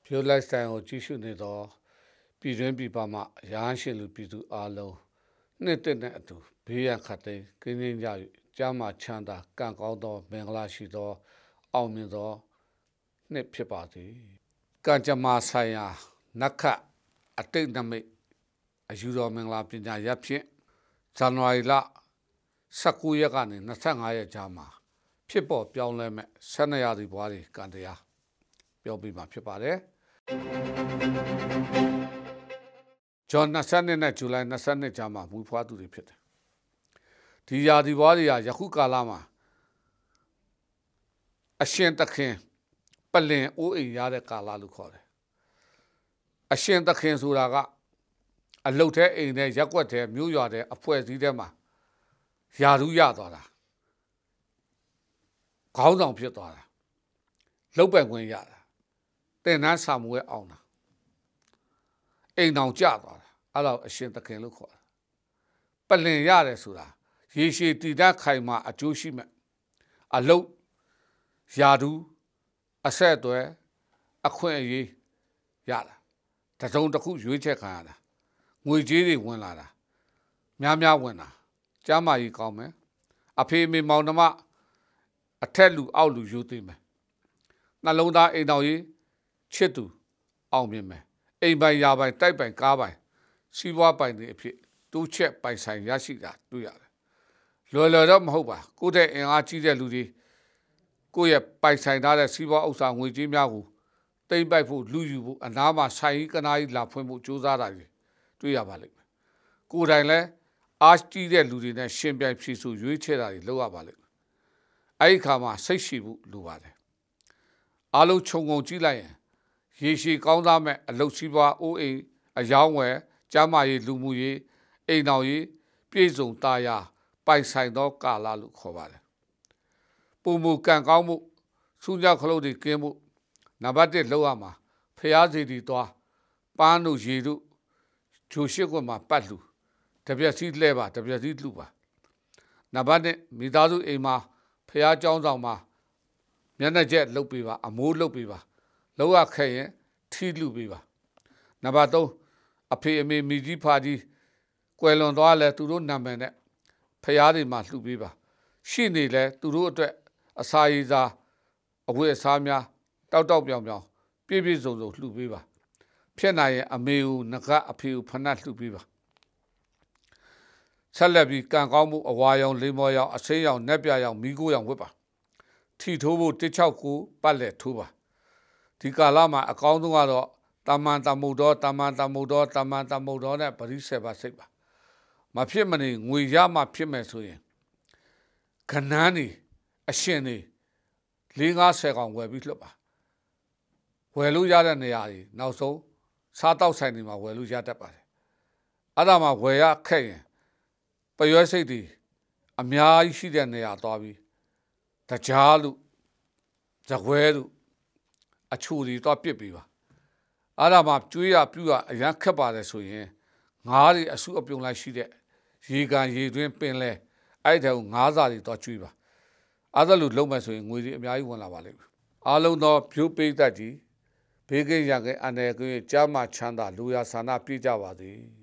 Pure lifestyleကိုကြီးစုနေတော့ပြည်တွင်းပြည်ပမှာရဟန်းရှင်လူပြည်သူအားလုံးနှစ်သက်တဲ့အတူဘေးရန်ခတ်သိမ်းကင်းကင်းကြ၍ကျမ်းမာချမ်းသာကံကောင်းသောမင်္ဂလာရှိသောအောင်မြင်သောနှစ်ဖြစ်ပါသည်ကံကြမ္မာဆိုင်ရာနက္ခအတိတ်နမိတ်အယူတော်မင်္ဂလာပညာရပ်ဖြင့်ဇန်နဝါရီလ19ရက်ကနေ25ရက်ကြားမှာဖြစ်ပေါ်ပြောင်းလဲမဲ့12ရာသီဘွားတွေကံတရားပြောပြမှာဖြစ်ပါတယ်ဇွန်22နဲ့ဇူလိုင်22ကြားမှာမူဖွားသူတွေဖြစ်တယ်ဒီရာသီဘွားတွေကယခုကာလမှာအရှင်သခင်ပလင်အိုးအိမ်ရတဲ့ကာလလို့ခေါ်တယ်အရှင်သခင်ဆိုတာကအလုတ်ထဲအိမ်ထဲရက်ွက်ထဲမြို့ရွာထဲအဖွဲ့အစည်းထဲမှာယာရုရသွားတာခေါင်းဆောင်ဖြစ်သွားတာလှုပ်ပံခွင့်ရတာတင်နန်းစာမွေးအောင်တာအိမ်တော်ကျသွားတာအဲ့တော့အရှင်သခင်လို့ခေါ်တာပလင်ရတယ်ဆိုတာရေရှည်တည်တတ်ခိုင်မာအကျိုးရှိမဲ့အလုတ်ယာရုအဆက်အသွယ်အခွင့်အရေးရတာတစုံတစ်ခုရွေးချက်ခံရတာငွေကြေးတွေဝင်လာတာများဝင်တာကျမ်းမာရေးကောင်းမယ်အဖေမေမောင်နှမအထက်လူအောက်လူယူသိမယ်နှလုံးသားအိမ်တော်ရေးချစ်သူအောင်မြင်မယ်အိမ်ပိုင်ယာပိုင်တိုက်ပိုင်ကားပိုင်စီးပွားပိုင်တွေအဖြစ်တိုးချက်ပိုင်ဆိုင်ရရှိတာတွေ့ရတယ်လွယ်တော့မဟုတ်ပါကိုယ့်တဲ့အင်အားကြီးတဲ့လူတွေကိုယ့်ရဲ့ပိုင်ဆိုင်ထားတဲ့စီးပွားဥစ္စာငွေကြေးများကိုတိမ့်ပိုက်ဖို့လူယူဖို့အနားမှာဆိုင်ကြီးကနားကြီးလာဖွင့်ဖို့ကြိုးစားတာတွေတွေ့ရပါလိမ့်မယ်ကိုယ်တိုင်လည်းအားကြီးတဲ့လူတွေနဲ့ရှင်ပြိုင်ဖြည့်ဆို့ရွေးချယ်တာတွေလုပ်ရပါလိမ့်မယ်အဲ့ဒီခါမှာစိတ်ရှိဖို့လိုပါတယ်အားလုံးခြုံငုံကြည့်လိုက်ရင်ရေရှည်ကောင်းသားမဲ့အလုပ်စီးပွားအိုးအိမ်အယောင်းဝယ်ကျမ်းမာရေးလူမှုရေးအိမ်တော်ရေးပြည့်စုံတာယာပိုင်ဆိုင်သောကာလလို့ခေါ်ပါတယ်ပုံမူကံကောင်းမှုစူးကြောက်ခလုတ်တွေကင်းမှုနံပါတ်1လောက်ရမှာဖျားစီတီသွားပန်းတို့ရေတို့ဂျိုရှိခွန်မှာပတ်လူတပြက်စီးလှဲပါတပြက်စီးလှူပါနံပါတ်2မိသားစုအိမ်မှာဖျားเจ้าဆောင်မှာမျက်နှာကျက်လှုပ်ပေးပါအမိုးလှုပ်ပေးပါလောက်ရခဲ့ရင်ထီးလှူပေးပါနံပါတ်3အဖေအမေမိကြီးဖာကြီးကွယ်လွန်သွားလဲသူတို့နာမည်နဲ့ဖျားတွေမှာလှူပေးပါရှိနေလဲသူတို့အတွက်အစာရည်စာအဝတ်အစားများတောက်ပြောင်ပြည့်စုံလှူပေးပါဖြစ်နိုင်ရင်အမေကိုငကအဖေကိုဖဏတ်လှူပေးပါဆက်လက်ပြီးကံကောင်းမှုအဝါရောင်လိမ္မော်ရောင်အစိမ်းရောင်နက်ပြရောင်မီးကိုရောင်ဝတ်ပါထီထိုးဖို့169ပတ်လက်ထိုးပါဒီကာလမှာအကောင်းဆုံးကတော့တမန်တမုတ်တော်နဲ့ပရိစေပါစိတ်ပါမဖြစ်မနေငွေရမှဖြစ်မယ်ဆိုရင်ခဏန်းနေအရှင်နေ4-50ကောင်ဝယ်ပြီးလွှတ်ပါဝယ်လို့ရတဲ့နေရာတွေနောက်ဆုံးစားတောက်ဆိုင်တွေမှာဝယ်လို့ရတတ်ပါတယ်အဲ့ဒါမှဝယ်ရခက်ရင်ပရွဲစိတ်တွေအများကြီးရှိတဲ့နေရာသွားပြီးတကြားလို့ဇကွဲလို့အချိုတွေသွားပစ်ပြီးပါအဲ့ဒါမှကျွေးရပြူရအရန်ခက်ပါတယ်ဆိုရင်ငါးတွေအစုအပြုံလိုက်ရှိတဲ့ရေကန်ရေတွင်းပင်လဲအဲ့တဲ့ငါးစာတွေသွားကျွေးပါအဲ့ဒါလို့လုံးမယ်ဆိုရင်ငွေတွေအများကြီးဝင်လာပါလိမ့်မယ်အားလုံးသောဖြိုးပိတ်သက်ကြီးဘေးကင်းရန်ကအန္တရာယ်ကင်းကျမ်းမာချမ်းသာလူရဆန္ဒပြည့်ကြပါသည်